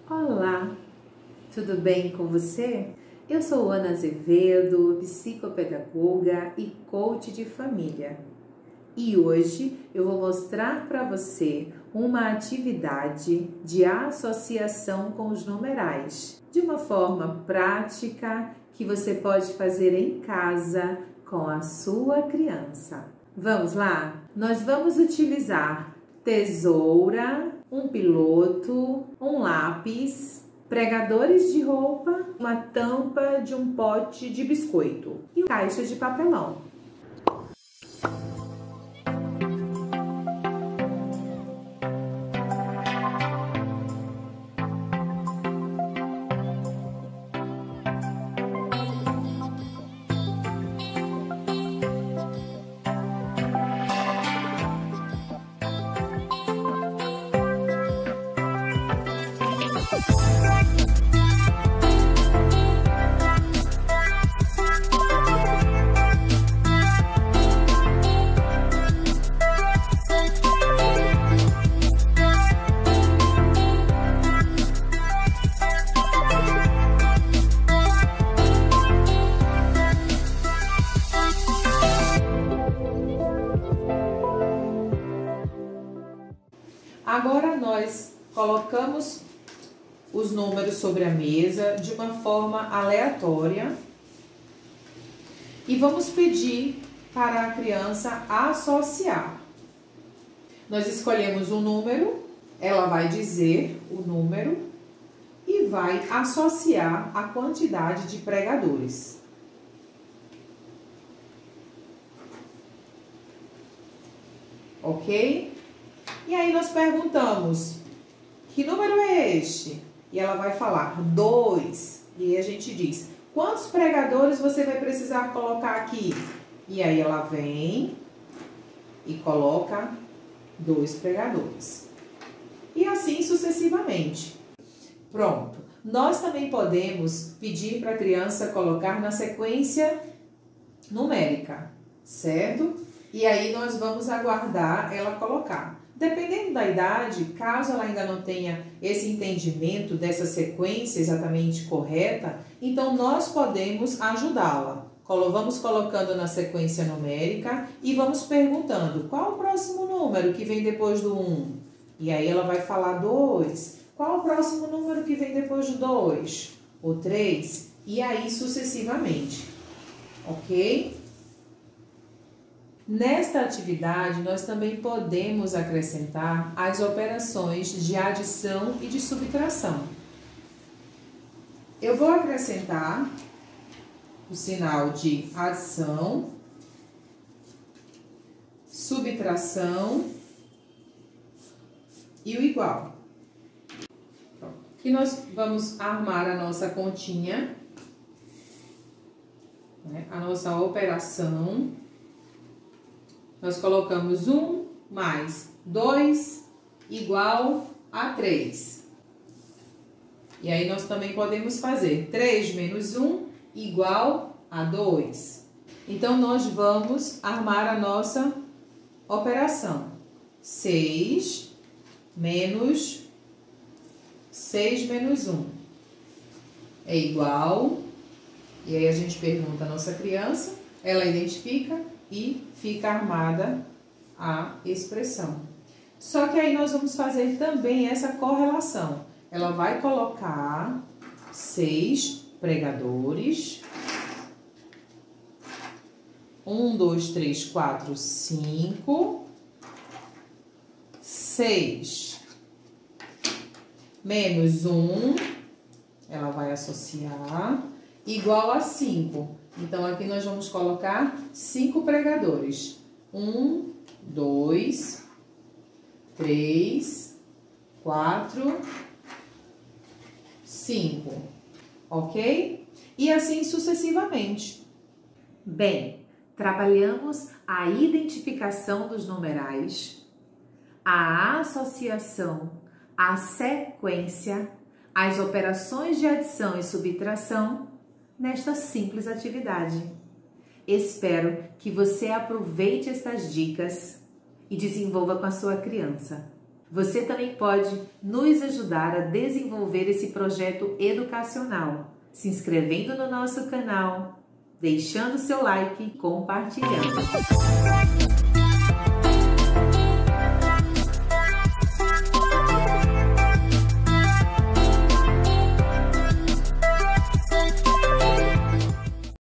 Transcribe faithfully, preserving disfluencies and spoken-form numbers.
Olá, tudo bem com você? Eu sou Ana Azevedo, psicopedagoga e coach de família. E hoje eu vou mostrar para você uma atividade de associação com os numerais, de uma forma prática que você pode fazer em casa com a sua criança. Vamos lá? Nós vamos utilizar tesoura, um piloto, um lápis, pregadores de roupa, uma tampa de um pote de biscoito e uma caixa de papelão. Agora nós colocamos os números sobre a mesa de uma forma aleatória e vamos pedir para a criança associar. Nós escolhemos um número, ela vai dizer o número e vai associar a quantidade de pregadores. Ok? E aí nós perguntamos, que número é este? E ela vai falar, dois. E aí a gente diz, quantos pregadores você vai precisar colocar aqui? E aí ela vem e coloca dois pregadores. E assim sucessivamente. Pronto. Nós também podemos pedir para a criança colocar na sequência numérica, certo? E aí nós vamos aguardar ela colocar. Dependendo da idade, caso ela ainda não tenha esse entendimento dessa sequência exatamente correta, então nós podemos ajudá-la. Vamos colocando na sequência numérica e vamos perguntando qual o próximo número que vem depois do um? E aí ela vai falar dois. Qual o próximo número que vem depois do dois? O três? E aí sucessivamente. Ok? Nesta atividade, nós também podemos acrescentar as operações de adição e de subtração. Eu vou acrescentar o sinal de adição, subtração e o igual. Aqui nós vamos armar a nossa continha, né, a nossa operação. Nós colocamos um mais dois igual a três. E aí nós também podemos fazer três menos um igual a dois. Então, nós vamos armar a nossa operação. seis menos seis menos um é igual. E aí a gente pergunta à nossa criança, ela identifica e fica armada a expressão. Só que aí nós vamos fazer também essa correlação. Ela vai colocar seis pregadores. Um, dois, três, quatro, cinco. Seis menos um, ela vai associar, igual a cinco. Então, aqui nós vamos colocar cinco pregadores. Um, dois, três, quatro, cinco. Ok? E assim sucessivamente. Bem, trabalhamos a identificação dos numerais, a associação, a sequência, as operações de adição e subtração, nesta simples atividade. Espero que você aproveite estas dicas e desenvolva com a sua criança. Você também pode nos ajudar a desenvolver esse projeto educacional, se inscrevendo no nosso canal, deixando seu like e compartilhando.